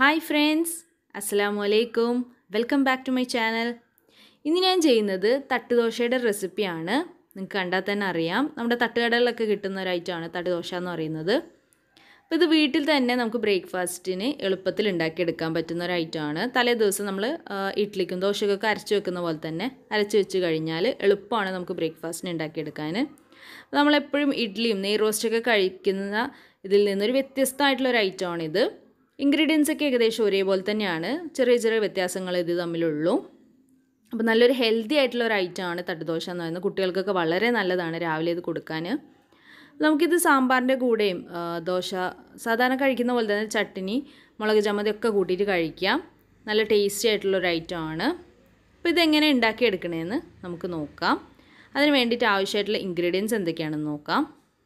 Hi friends, Assalamu alaikum. Welcome back to my channel. ഇന്ന് ഞാൻ ചെയ്യുന്നത് തട്ടുദോശയുടെ റെസിപ്പിയാണ്. നിങ്ങൾക്ക് കണ്ടാൽ തന്നെ അറിയാം. നമ്മുടെ തട്ടുകടകളിലൊക്കെ കിട്ടുന്ന ഒരു ഐറ്റമാണ് തട്ടുദോശ എന്ന് പറയുന്നത്. അപ്പോൾ ഇത് വീട്ടിൽ തന്നെ നമുക്ക് ബ്രേക്ക്ഫാസ്റ്റിന് എളുപ്പത്തിൽ ഉണ്ടാക്കിയെടുക്കാൻ പറ്റുന്ന ഒരു ഐറ്റമാണ്. തലേ ദിവസം നമ്മൾ ഇഡ്ഡലിക്കും ദോശയ്ക്കൊക്കെ അരച്ച് വെക്കുന്ന പോലെ തന്നെ അരച്ച് വെച്ച് കഴിഞ്ഞാൽ എളുപ്പമാണ് നമുക്ക് ബ്രേക്ക്ഫാസ്റ്റിന് ഉണ്ടാക്കിയെടുക്കാൻ. നമ്മളെപ്പോഴും ഇഡ്ഡലിയും നെയ് റോസ്റ്റൊക്കെ കഴിക്കുന്ന ഇതിൽ നിന്നൊരു വ്യത്യസ്തമായിട്ടുള്ളൊരു ഐറ്റമാണിത്. ഇൻഗ്രീഡിയൻസ് ഒക്കെ ഏകദേശം ഒരേപോലെ തന്നെയാണ്, ചെറിയ ചെറിയ വ്യത്യാസങ്ങൾ ഇത് തമ്മിലുള്ളൂ. അപ്പോൾ നല്ലൊരു ഹെൽത്തി ആയിട്ടുള്ള ഒരു ഐറ്റമാണ് തട്ടുദോശ എന്ന് പറയുന്നത്. കുട്ടികൾക്കൊക്കെ വളരെ നല്ലതാണ് രാവിലെ ഇത് കൊടുക്കാൻ. നമുക്കിത് സാമ്പാറിൻ്റെ കൂടെയും ദോശ സാധാരണ കഴിക്കുന്ന പോലെ തന്നെ ചട്നി, മുളക് ചമ്മന്തി ഒക്കെ കൂട്ടിയിട്ട് കഴിക്കാം. നല്ല ടേസ്റ്റി ആയിട്ടുള്ളൊരു ഐറ്റമാണ്. അപ്പോൾ ഇതെങ്ങനെ ഉണ്ടാക്കിയെടുക്കണമെന്ന് നമുക്ക് നോക്കാം. അതിന് വേണ്ടിയിട്ട് ആവശ്യമായിട്ടുള്ള ഇൻഗ്രീഡിയൻസ് എന്തൊക്കെയാണെന്ന് നോക്കാം.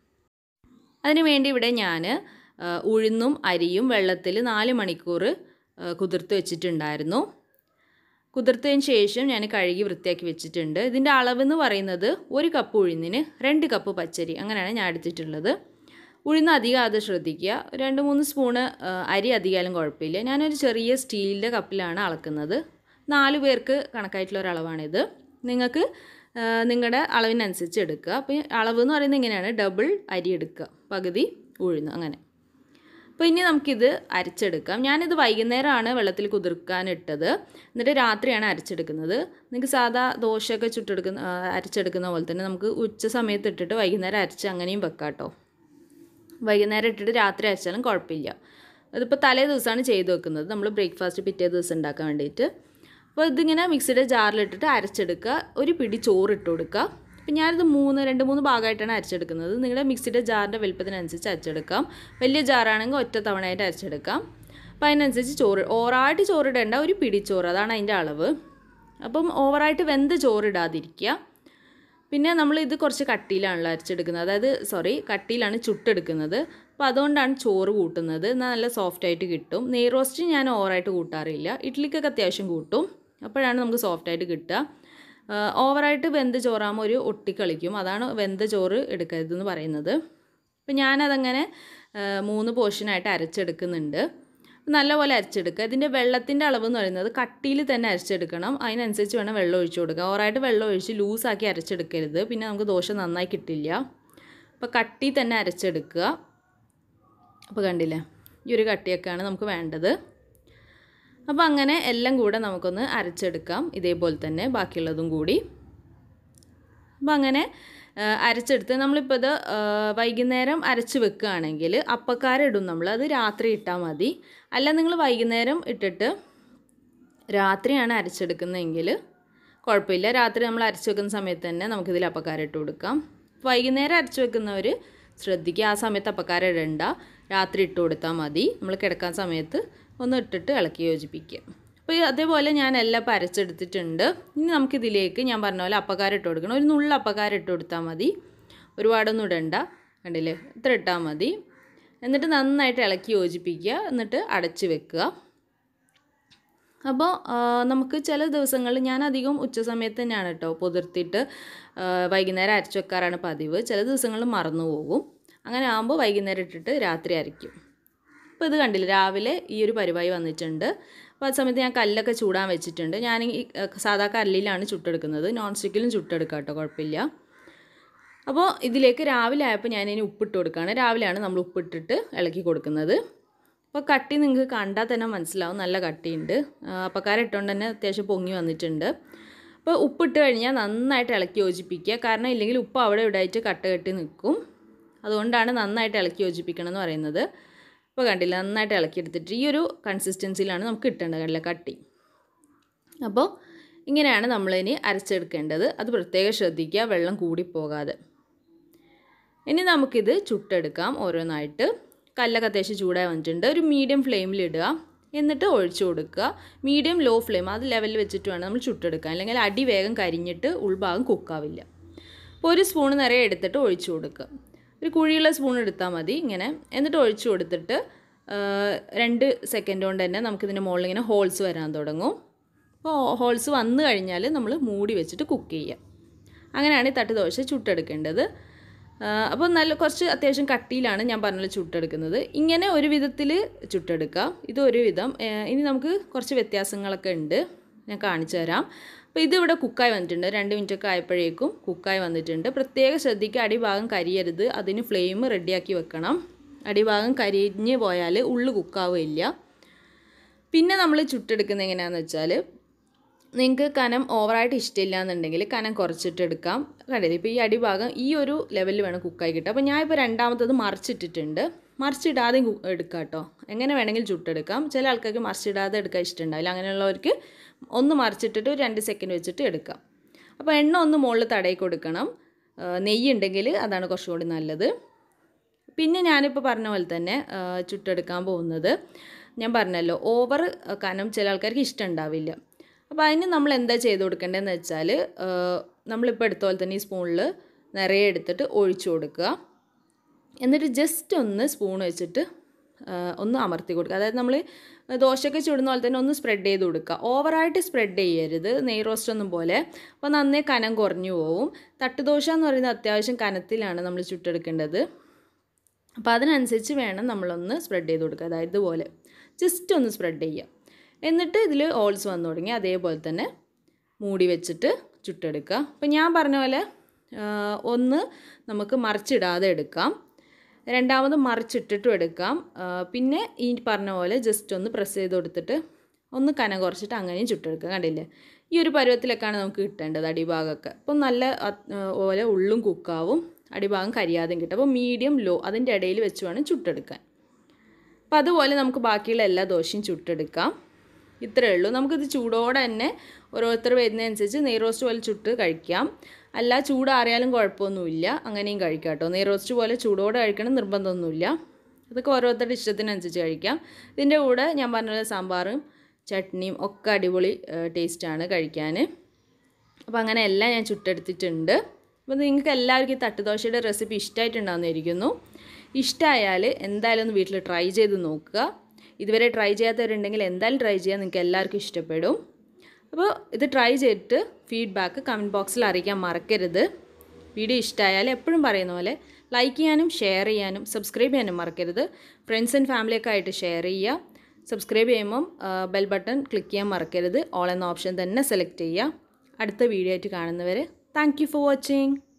അതിന് വേണ്ടി ഇവിടെ ഞാൻ ഉഴുന്നും അരിയും വെള്ളത്തിൽ 4 മണിക്കൂർ കുതിർത്ത് വെച്ചിട്ടുണ്ടായിരുന്നു. കുതിർത്തതിന് ശേഷം ഞാൻ കഴുകി വൃത്തിയാക്കി വെച്ചിട്ടുണ്ട്. ഇതിൻ്റെ അളവെന്ന് പറയുന്നത് 1 കപ്പ് ഉഴുന്നിന് 2 കപ്പ് പച്ചരി, അങ്ങനെയാണ് ഞാൻ എടുത്തിട്ടുള്ളത്. ഉഴുന്ന് അധികം അത് ശ്രദ്ധിക്കുക. 2-3 സ്പൂണ് അരി അധികമായാലും കുഴപ്പമില്ല. ഞാനൊരു ചെറിയ സ്റ്റീലിൻ്റെ കപ്പിലാണ് അളക്കുന്നത്. 4 പേർക്ക് കണക്കായിട്ടുള്ള ഒരളവാണിത്. നിങ്ങൾക്ക് നിങ്ങളുടെ അളവിനനുസരിച്ച് എടുക്കുക. അപ്പോൾ അളവ് എന്ന് പറയുന്നത് ഇങ്ങനെയാണ്: ഡബിൾ അരി എടുക്കുക, പകുതി ഉഴുന്ന്, അങ്ങനെ. അപ്പോൾ ഇനി നമുക്കിത് അരച്ചെടുക്കാം. ഞാനിത് വൈകുന്നേരമാണ് വെള്ളത്തിൽ കുതിർക്കാനിട്ടത്, എന്നിട്ട് രാത്രിയാണ് അരച്ചെടുക്കുന്നത്. നിങ്ങൾക്ക് സാധാ ദോശയൊക്കെ അരച്ചെടുക്കുന്ന പോലെ തന്നെ നമുക്ക് ഉച്ച സമയത്ത് ഇട്ടിട്ട് വൈകുന്നേരം അരച്ച് അങ്ങനെയും വെക്കാം കേട്ടോ. വൈകുന്നേരം ഇട്ടിട്ട് രാത്രി അരച്ചാലും കുഴപ്പമില്ല. അതിപ്പോൾ തലേ ദിവസമാണ് ചെയ്ത് വെക്കുന്നത്, നമ്മൾ ബ്രേക്ക്ഫാസ്റ്റ് പിറ്റേ ദിവസം ഉണ്ടാക്കാൻ വേണ്ടിയിട്ട്. അപ്പോൾ ഇതിങ്ങനെ മിക്സിയുടെ ജാറിലിട്ടിട്ട് അരച്ചെടുക്കുക. ഒരു പിടി ചോറ് ഇട്ട് കൊടുക്കുക. അപ്പോൾ ഞാനിത് 2-3 ഭാഗമായിട്ടാണ് അരച്ചെടുക്കുന്നത്. നിങ്ങളുടെ മിക്സിയുടെ ജാറിൻ്റെ വലുപ്പത്തിനനുസരിച്ച് അരച്ചെടുക്കാം. വലിയ ജാറാണെങ്കിൽ ഒറ്റ തവണയായിട്ട് അരച്ചെടുക്കാം. അപ്പോൾ അതിനനുസരിച്ച് ചോറ്, ഓവറായിട്ട് ചോറിടേണ്ട, ഒരു പിടി ചോറ്, അതാണ് അതിൻ്റെ അളവ്. അപ്പം ഓവറായിട്ട് വെന്ത ചോറിടാതിരിക്കുക. പിന്നെ നമ്മളിത് കുറച്ച് കട്ടിയിലാണല്ലോ അരച്ചെടുക്കുന്നത്, കട്ടിയിലാണ് ചുട്ടെടുക്കുന്നത്. അപ്പോൾ അതുകൊണ്ടാണ് ചോറ് കൂട്ടുന്നത്. എന്നാൽ നല്ല സോഫ്റ്റായിട്ട് കിട്ടും. നെയ് റോസ്റ്റ് ഞാൻ ഓവറായിട്ട് കൂട്ടാറില്ല, ഇഡ്ഡലിക്കൊക്കെ അത്യാവശ്യം കൂട്ടും. അപ്പോഴാണ് നമുക്ക് സോഫ്റ്റായിട്ട് കിട്ടുക. ഓവറായിട്ട് വെന്ത ചോറാകുമ്പോൾ ഒരു ഒട്ടിക്കളിക്കും, അതാണ് വെന്ത ചോറ് എടുക്കരുതെന്ന് പറയുന്നത്. അപ്പോൾ ഞാനതങ്ങനെ 3 പോർഷനായിട്ട് അരച്ചെടുക്കുന്നുണ്ട്. നല്ലപോലെ അരച്ചെടുക്കുക. ഇതിൻ്റെ വെള്ളത്തിൻ്റെ അളവ് എന്ന് പറയുന്നത് കട്ടിയിൽ തന്നെ അരച്ചെടുക്കണം. അതിനനുസരിച്ച് വേണം വെള്ളം ഒഴിച്ച് കൊടുക്കുക. ഓവറായിട്ട് വെള്ളം ഒഴിച്ച് ലൂസാക്കി അരച്ചെടുക്കരുത്, പിന്നെ നമുക്ക് ദോശ നന്നായി കിട്ടില്ല. അപ്പോൾ കട്ടി തന്നെ അരച്ചെടുക്കുക. അപ്പോൾ കണ്ടില്ലേ, ഈ ഒരു കട്ടിയൊക്കെയാണ് നമുക്ക് വേണ്ടത്. അപ്പോൾ അങ്ങനെ എല്ലാം കൂടെ നമുക്കൊന്ന് അരച്ചെടുക്കാം, ഇതേപോലെ തന്നെ ബാക്കിയുള്ളതും കൂടി. അപ്പോൾ അങ്ങനെ അരച്ചെടുത്ത് നമ്മളിപ്പോൾ ഇത് വൈകുന്നേരം അരച്ച് വെക്കുകയാണെങ്കിൽ അപ്പക്കാരം ഇടും നമ്മൾ, അത് രാത്രി ഇട്ടാൽ മതി. അല്ല നിങ്ങൾ വൈകുന്നേരം ഇട്ടിട്ട് രാത്രിയാണ് അരച്ചെടുക്കുന്നതെങ്കിൽ കുഴപ്പമില്ല. രാത്രി നമ്മൾ അരച്ച് വെക്കുന്ന സമയത്ത് തന്നെ നമുക്കിതിൽ അപ്പക്കാരം ഇട്ട് കൊടുക്കാം. വൈകുന്നേരം അരച്ച് വെക്കുന്നവർ ശ്രദ്ധിക്കുക, ആ സമയത്ത് അപ്പക്കാരം ഇടണ്ട, രാത്രി ഇട്ട് കൊടുത്താൽ മതി. നമ്മൾ കിടക്കാൻ സമയത്ത് ഒന്ന് ഇട്ടിട്ട് ഇളക്കി യോജിപ്പിക്കുക. അപ്പോൾ അതേപോലെ ഞാൻ എല്ലാം ഇപ്പോൾ അരച്ചെടുത്തിട്ടുണ്ട്. ഇനി നമുക്കിതിലേക്ക് ഞാൻ പറഞ്ഞ പോലെ അപ്പക്കാരം ഇട്ട് കൊടുക്കണം. ഒരു നുള്ള അപ്പക്കാരം ഇട്ട് കൊടുത്താൽ മതി, ഒരുപാടൊന്നും ഇടണ്ട. കണ്ടില്ലേ, ഇത്ര ഇട്ടാൽ മതി. എന്നിട്ട് നന്നായിട്ട് ഇളക്കി യോജിപ്പിക്കുക, എന്നിട്ട് അടച്ച് വെക്കുക. അപ്പോൾ നമുക്ക് ചില ദിവസങ്ങളിൽ, ഞാൻ അധികം ഉച്ച സമയത്ത് തന്നെയാണ് കേട്ടോ പൊതിർത്തിട്ട് വൈകുന്നേരം അരച്ച് വെക്കാറാണ് പതിവ്. ചില ദിവസങ്ങളിൽ മറന്നു പോകും. അങ്ങനെ ആകുമ്പോൾ വൈകുന്നേരം ഇട്ടിട്ട് രാത്രി അരയ്ക്കും. അപ്പോൾ ഇത് കണ്ടില്ല, രാവിലെ ഈ ഒരു പരിപാടി വന്നിട്ടുണ്ട്. അപ്പോൾ ആ സമയത്ത് ഞാൻ കല്ലൊക്കെ ചൂടാൻ വെച്ചിട്ടുണ്ട്. ഞാൻ ഈ സാധാ കല്ലിലാണ് ചുട്ടെടുക്കുന്നത്, നോൺ സ്റ്റിക്കിലും ചുട്ടെടുക്കാം കേട്ടോ, കുഴപ്പമില്ല. അപ്പോൾ ഇതിലേക്ക് രാവിലെ ആയപ്പോൾ ഞാനിനി ഉപ്പിട്ട് കൊടുക്കുകയാണ്. രാവിലെയാണ് നമ്മൾ ഉപ്പിട്ടിട്ട് ഇളക്കി കൊടുക്കുന്നത്. അപ്പോൾ കട്ടി നിങ്ങൾക്ക് കണ്ടാൽ തന്നെ മനസ്സിലാവും, നല്ല കട്ടിയുണ്ട്. അപ്പക്കാരം ഇട്ടുകൊണ്ട് തന്നെ അത്യാവശ്യം പൊങ്ങി വന്നിട്ടുണ്ട്. അപ്പോൾ ഉപ്പിട്ട് കഴിഞ്ഞാൽ നന്നായിട്ട് ഇളക്കി യോജിപ്പിക്കുക. കാരണം ഇല്ലെങ്കിൽ ഉപ്പ് അവിടെ ഇവിടെയായിട്ട് കട്ട കെട്ടി നിൽക്കും. അതുകൊണ്ടാണ് നന്നായിട്ട് ഇളക്കി യോജിപ്പിക്കണം എന്ന് പറയുന്നത്. ഇപ്പോൾ കണ്ടില്ല, നന്നായിട്ട് ഇളക്കിയെടുത്തിട്ട് ഈ ഒരു കൺസിസ്റ്റൻസിയിലാണ് നമുക്ക് കിട്ടേണ്ടത്, കണ്ടില്ല, കട്ടി. അപ്പോൾ ഇങ്ങനെയാണ് നമ്മളിനി അരച്ചെടുക്കേണ്ടത്. അത് പ്രത്യേകം ശ്രദ്ധിക്കുക, വെള്ളം കൂടിപ്പോകാതെ. ഇനി നമുക്കിത് ചുട്ടെടുക്കാം ഓരോന്നായിട്ട്. കല്ലൊക്കെ അത്യാവശ്യം ചൂടായി വന്നിട്ടുണ്ട്. ഒരു മീഡിയം ഫ്ലെയിമിലിടുക, എന്നിട്ട് ഒഴിച്ചു കൊടുക്കുക. മീഡിയം ലോ ഫ്ലെയിം, അത് ലെവലിൽ വെച്ചിട്ട് വേണം നമ്മൾ ചുട്ടെടുക്കാൻ, അല്ലെങ്കിൽ അടി വേഗം കരിഞ്ഞിട്ട് ഉൾഭാഗം കുക്കാവില്ല. അപ്പോൾ 1 സ്പൂൺ നിറയെ എടുത്തിട്ട് ഒഴിച്ചു കൊടുക്കുക. ഒരു കുഴിയുള്ള സ്പൂൺ എടുത്താൽ മതി, ഇങ്ങനെ. എന്നിട്ട് ഒഴിച്ചു കൊടുത്തിട്ട് 2 സെക്കൻഡ് കൊണ്ട് തന്നെ നമുക്കിതിൻ്റെ മുകളിൽ ഇങ്ങനെ ഹോൾസ് വരാൻ തുടങ്ങും. അപ്പോൾ ഹോൾസ് വന്നു കഴിഞ്ഞാൽ നമ്മൾ മൂടി വെച്ചിട്ട് കുക്ക് ചെയ്യുക. അങ്ങനെയാണ് ഈ തട്ടുദോശ ചുട്ടെടുക്കേണ്ടത്. അപ്പോൾ നല്ല കുറച്ച് അത്യാവശ്യം കട്ടിയിലാണ് ഞാൻ പറഞ്ഞത് ചുട്ടെടുക്കുന്നത്. ഇങ്ങനെ ഒരു വിധത്തിൽ ചുട്ടെടുക്കാം. ഇതൊരു വിധം. ഇനി നമുക്ക് കുറച്ച് വ്യത്യാസങ്ങളൊക്കെ ഉണ്ട്, ഞാൻ കാണിച്ചു തരാം. അപ്പോൾ ഇതിവിടെ കുക്കായി വന്നിട്ടുണ്ട്. 2 മിനിറ്റൊക്കെ ആയപ്പോഴേക്കും കുക്കായി വന്നിട്ടുണ്ട്. പ്രത്യേകം ശ്രദ്ധിക്കുക, അടിഭാഗം കരിയരുത്. അതിന് ഫ്ലെയിം റെഡിയാക്കി വെക്കണം. അടിഭാഗം കരിഞ്ഞ് പോയാൽ ഉള്ളു കുക്കാവില്ല. പിന്നെ നമ്മൾ ചുട്ടെടുക്കുന്നത് എങ്ങനെയാണെന്ന് വെച്ചാൽ, നിങ്ങൾക്ക് കനം ഓവറായിട്ട് ഇഷ്ടമില്ല എന്നുണ്ടെങ്കിൽ കനം കുറച്ചിട്ടെടുക്കാം. കണ്ടില്ലേ, ഇപ്പോൾ ഈ അടിഭാഗം ഈ ഒരു ലെവലിൽ വേണം കുക്കായി കിട്ടുക. അപ്പോൾ ഞാൻ ഇപ്പോൾ രണ്ടാമത്തത് മറിച്ചിട്ടിട്ടുണ്ട്. മറിച്ചിടാതെ എടുക്കാം കേട്ടോ. എങ്ങനെ വേണമെങ്കിലും ചുട്ടെടുക്കാം. ചില ആൾക്കാർക്ക് മറിച്ചിടാതെ എടുക്കാൻ ഇഷ്ടമുണ്ടാവില്ല. അങ്ങനെയുള്ളവർക്ക് ഒന്ന് മറിച്ചിട്ടിട്ട് ഒരു 2 സെക്കൻഡ് വെച്ചിട്ട് എടുക്കാം. അപ്പോൾ എണ്ണ ഒന്ന് മുകളിൽ തടയി കൊടുക്കണം. നെയ്യ് ഉണ്ടെങ്കിൽ അതാണ് കുറച്ചുകൂടി നല്ലത്. പിന്നെ ഞാനിപ്പോൾ പറഞ്ഞ പോലെ തന്നെ ചുട്ടെടുക്കാൻ പോകുന്നത്, ഞാൻ പറഞ്ഞല്ലോ ഓവർ കനം ചില ആൾക്കാർക്ക് ഇഷ്ടമുണ്ടാവില്ല. അപ്പോൾ അതിന് നമ്മൾ എന്താ ചെയ്ത് കൊടുക്കേണ്ടതെന്ന് വെച്ചാൽ, നമ്മളിപ്പോൾ എടുത്ത പോലെ തന്നെ ഈ സ്പൂണിൽ നിറയെ എടുത്തിട്ട് ഒഴിച്ചു കൊടുക്കുക. എന്നിട്ട് ജസ്റ്റ് ഒന്ന് സ്പൂൺ വെച്ചിട്ട് ഒന്ന് അമർത്തി കൊടുക്കുക. അതായത് നമ്മൾ ദോശയൊക്കെ ചുടുന്ന പോലെ തന്നെ ഒന്ന് സ്പ്രെഡ് ചെയ്ത് കൊടുക്കുക. ഓവറായിട്ട് സ്പ്രെഡ് ചെയ്യരുത്, നെയ് റോസ്റ്റ് ഒന്നും പോലെ. അപ്പോൾ നന്നേ കനം കുറഞ്ഞു പോവും. തട്ടുദോശ എന്ന് പറയുന്നത് അത്യാവശ്യം കനത്തിലാണ് നമ്മൾ ചുട്ടെടുക്കേണ്ടത്. അപ്പോൾ അതിനനുസരിച്ച് വേണം നമ്മളൊന്ന് സ്പ്രെഡ് ചെയ്ത് കൊടുക്കുക. അതായത് ഇതുപോലെ ജസ്റ്റ് ഒന്ന് സ്പ്രെഡ് ചെയ്യുക. എന്നിട്ട് ഇതിൽ ഹോൾസ് വന്നു തുടങ്ങി അതേപോലെ തന്നെ മൂടി വെച്ചിട്ട് ചുട്ടെടുക്കുക. അപ്പോൾ ഞാൻ പറഞ്ഞ പോലെ ഒന്ന് നമുക്ക് മറിച്ചിടാതെ എടുക്കാം, രണ്ടാമത് മറിച്ചിട്ടിട്ടും എടുക്കാം. പിന്നെ ഈ പറഞ്ഞ പോലെ ജസ്റ്റ് ഒന്ന് പ്രസ് ചെയ്ത് കൊടുത്തിട്ട് ഒന്ന് കനം കുറച്ചിട്ട് അങ്ങനെയും ചുട്ടെടുക്കുക. കണ്ടില്ലേ, ഈ ഒരു പരുവത്തിലൊക്കെയാണ് നമുക്ക് കിട്ടേണ്ടത് അടിഭാഗമൊക്കെ. അപ്പം നല്ല പോലെ ഉള്ളും കുക്കാവും, അടിഭാഗം കരിയാതെയും കിട്ടും. അപ്പോൾ മീഡിയം ലോ അതിൻ്റെ ഇടയിൽ വെച്ച് വേണം ചുട്ടെടുക്കാൻ. അപ്പോൾ അതുപോലെ നമുക്ക് ബാക്കിയുള്ള എല്ലാ ദോശയും ചുട്ടെടുക്കാം. ഇത്രയേ ഉള്ളൂ. നമുക്കിത് ചൂടോടെ തന്നെ ഓരോരുത്തർ വരുന്നതനുസരിച്ച് നെയ് റോസ്റ്റ് പോലെ ചുട്ട് കഴിക്കാം. അല്ല ചൂടാറിയാലും കുഴപ്പമൊന്നുമില്ല, അങ്ങനെയും കഴിക്കാം കേട്ടോ. നെയ് റോസ്റ്റ് പോലെ ചൂടോടെ കഴിക്കണം നിർബന്ധമൊന്നുമില്ല. അതൊക്കെ ഓരോരുത്തരുടെ ഇഷ്ടത്തിനനുസരിച്ച് കഴിക്കാം. ഇതിൻ്റെ കൂടെ ഞാൻ പറഞ്ഞ സാമ്പാറും ചട്നിയും ഒക്കെ അടിപൊളി ടേസ്റ്റാണ് കഴിക്കാൻ. അപ്പോൾ അങ്ങനെ എല്ലാം ഞാൻ ചുട്ടെടുത്തിട്ടുണ്ട്. അപ്പോൾ നിങ്ങൾക്ക് എല്ലാവർക്കും ഈ തട്ടുദോശയുടെ റെസിപ്പി ഇഷ്ടമായിട്ടുണ്ടാകുന്നിരിക്കുന്നു. ഇഷ്ടമായാൽ എന്തായാലും ഒന്ന് വീട്ടിൽ ട്രൈ ചെയ്ത് നോക്കുക. ഇതുവരെ ട്രൈ ചെയ്യാത്തവരുണ്ടെങ്കിൽ എന്തായാലും ട്രൈ ചെയ്യാൻ, നിങ്ങൾക്ക് എല്ലാവർക്കും ഇഷ്ടപ്പെടും. അപ്പോൾ ഇത് ട്രൈ ചെയ്തിട്ട് ഫീഡ്ബാക്ക് കമൻറ്റ് ബോക്സിൽ അറിയിക്കാൻ മറക്കരുത്. വീഡിയോ ഇഷ്ടമായാൽ എപ്പോഴും പറയുന്ന പോലെ ലൈക്ക് ചെയ്യാനും ഷെയർ ചെയ്യാനും സബ്സ്ക്രൈബ് ചെയ്യാനും മറക്കരുത്. ഫ്രണ്ട്സ് ആൻഡ് ഫാമിലിയൊക്കെ ആയിട്ട് ഷെയർ ചെയ്യുക. സബ്സ്ക്രൈബ് ചെയ്യുമ്പം ബെൽ ബട്ടൺ ക്ലിക്ക് ചെയ്യാൻ മറക്കരുത്. ഓൾ എന്ന ഓപ്ഷൻ തന്നെ സെലക്ട് ചെയ്യുക. അടുത്ത വീഡിയോ ആയിട്ട് കാണുന്നവരെ താങ്ക് യു ഫോർ വാച്ചിങ്.